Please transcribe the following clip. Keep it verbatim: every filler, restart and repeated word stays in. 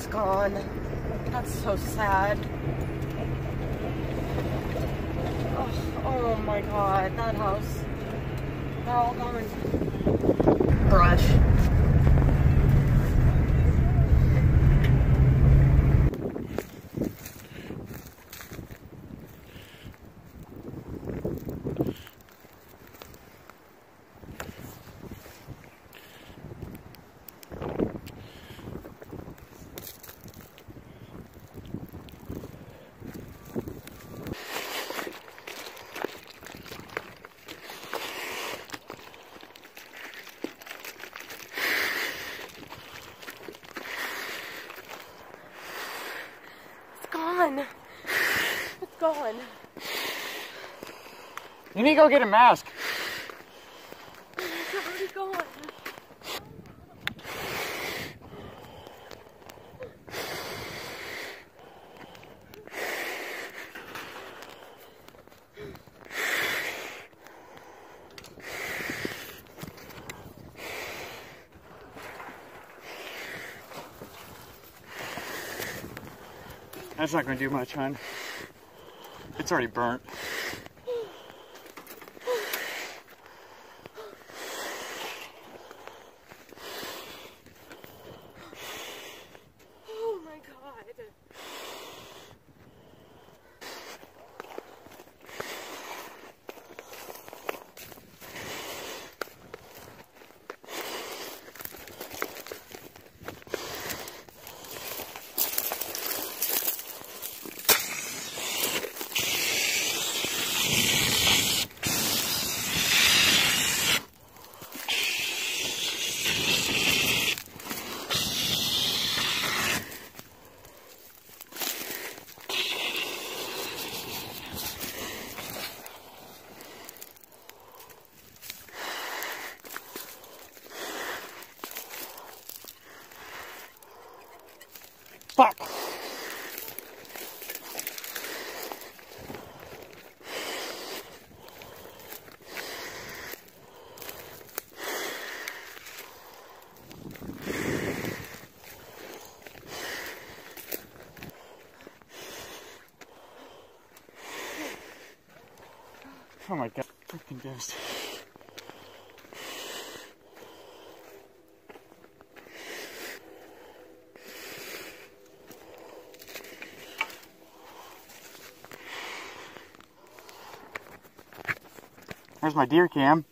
gone. That's so sad. Oh, oh my god, that house. They're all gone. Brush. It's gone. You need to go get a mask. It's already gone. That's not going to do much, hon. It's already burnt. Oh my god. Fuck! Oh my god, freaking ghost. There's my deer cam.